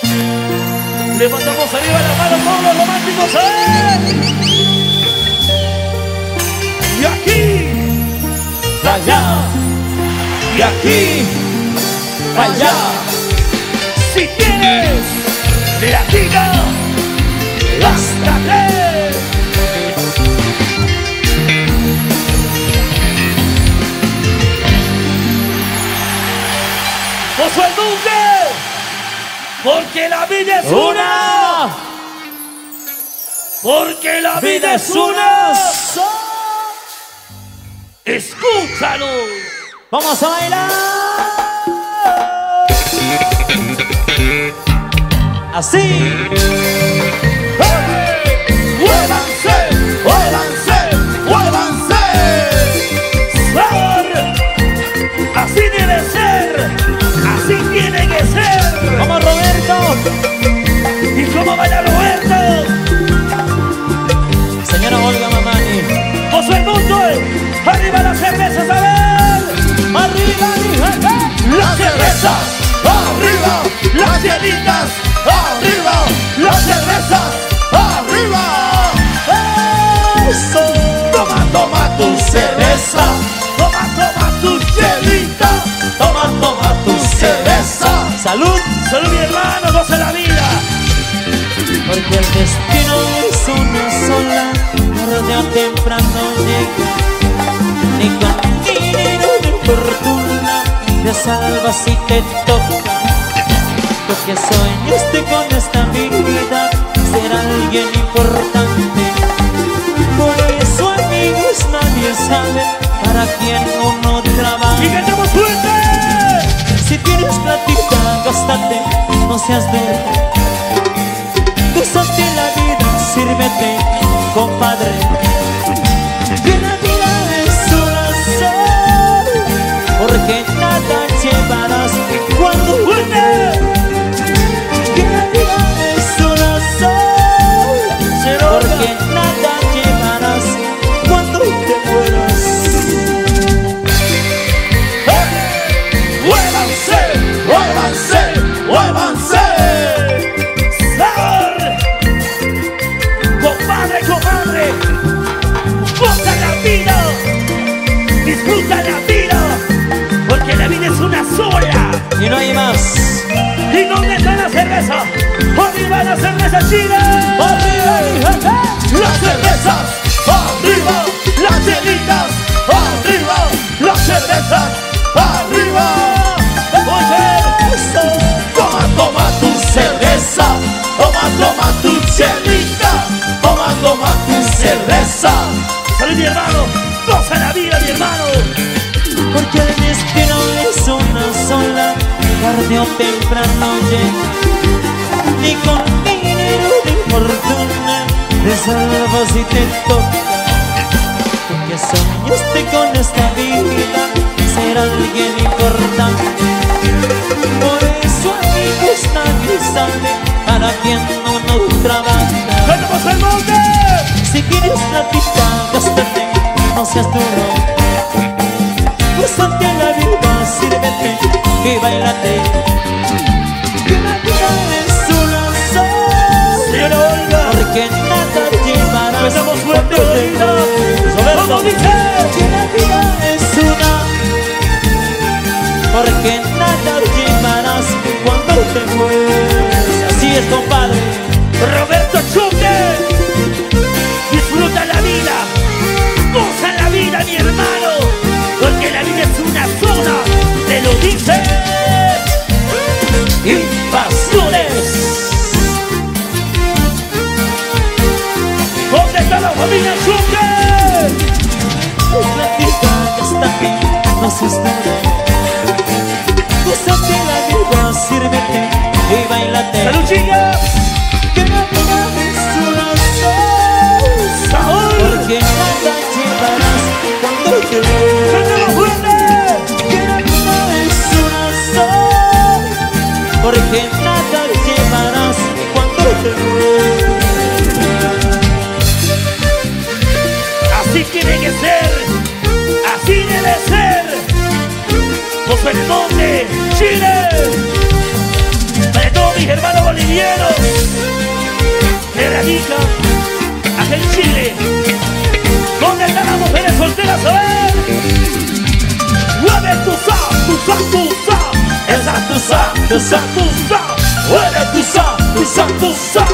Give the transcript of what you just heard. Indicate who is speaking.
Speaker 1: Levantamos arriba la mano todos los románticos, y aquí, allá, y aquí, allá. Si tienes latina, lástate. Josué Duque, porque la vida es una. Porque la vida es una. Escúchalo.
Speaker 2: Vamos a bailar. Así.
Speaker 1: ¡Muévanse! ¡Muévanse! ¡Muévanse! ¡Sabor! Así debe ser. Así tiene que ser.
Speaker 2: Vamos, Roberto.
Speaker 1: ¿Y cómo baila Roberto?
Speaker 2: Señora Olga Mamani.
Speaker 1: Josué Mundo, arriba las cervezas, a ver.
Speaker 2: Arriba, mi gente.
Speaker 1: Las cervezas, arriba. Las hielitas, arriba. Las cervezas, arriba.
Speaker 2: Eso.
Speaker 1: Toma, toma tu cerveza. Toma, toma tu hielita. Toma, toma tu cerveza.
Speaker 2: Salud.
Speaker 1: Salud, mi hermano, goza la vida.
Speaker 2: Porque el destino es una sola, tarde o temprano llega. Ni con dinero ni fortuna te salvas si te toca. Porque soñaste con esta vida, ser alguien importante. Por eso, amigos, nadie sabe para quién uno trabaja.
Speaker 1: ¡Y cantamos fuerte!
Speaker 2: Si tienes platita, gástate, no seas duro. Gózate la vida, sírvete, compadre. Que la vida es una sola, porque nada llevarás cuando
Speaker 1: ¡Fuerte!
Speaker 2: que la vida es una sola, porque nada llevarás cuando te mueras.
Speaker 1: ¡Muévanse! ¡Muévanse! ¡Muévanse! ¡Sabor! Compadre, comadre, goza la vida, disfruta la vida, porque la vida es una sola.
Speaker 2: Y no hay más.
Speaker 1: ¿Y dónde está la cerveza? ¡Arriba la cerveza, Chile!
Speaker 2: ¡Arriba, mi gente!
Speaker 1: ¡Las cervezas! ¡Arriba! ¡Las hielitas! ¡Arriba! ¡Las cervezas! ¡Arriba! ¡Oye!
Speaker 2: Eso.
Speaker 1: Toma, toma tu cerveza. Toma, toma tu chelita. Toma, toma tu cerveza. ¡Salud, mi hermano! ¡Goza la vida, mi hermano!
Speaker 2: Porque el destino es una sola, tarde o temprano llega. Ni con dinero ni fortuna te salvas si te toca. Porque soñaste con esta vida, ser alguien importante. Por eso, amigos, nadie sabe para quién uno trabaja.
Speaker 1: ¡Cantamos al monte!
Speaker 2: Si quieres platita, gástate, no seas duro. Gózate la vida, sírvete y bailate. Que la vida es una sola,
Speaker 1: Señora Olga,
Speaker 2: porque nada llevarás
Speaker 1: empezamos fuerte,
Speaker 2: cuando te
Speaker 1: Olga.
Speaker 2: mueras.
Speaker 1: ¿Cómo dice?
Speaker 2: Que la vida es una, porque nada llevarás cuando te mueras. Así es, compadre.
Speaker 1: Roberto Chuque, disfruta la vida, goza la vida, mi hermano, porque la vida es una sola, te lo dice Invasiones. ¿Dónde está la familia Chuque?
Speaker 2: Platita, gástate, no seas duro. Gózate la vida, sírvete y bailate.
Speaker 1: ¡Salud, chicas!
Speaker 2: Que la vida es una sola,
Speaker 1: ¡Saúl!
Speaker 2: porque nada llevarás cuando te mueras.
Speaker 1: ¡Cantamos fuerte!
Speaker 2: Que la vida es una sola, porque nada llevarás cuando te mueras.
Speaker 1: Así tiene que ser, así debe ser. José Monte, Chile. Sobre todo mis hermanos bolivianos que radican acá en Chile. ¿Dónde están las mujeres solteras? A ver. Mueve tu sa, tu sa, tu sa. Esa tu sa, tu sa, tu sa. Mueve tu sa, tu sa, tu sa.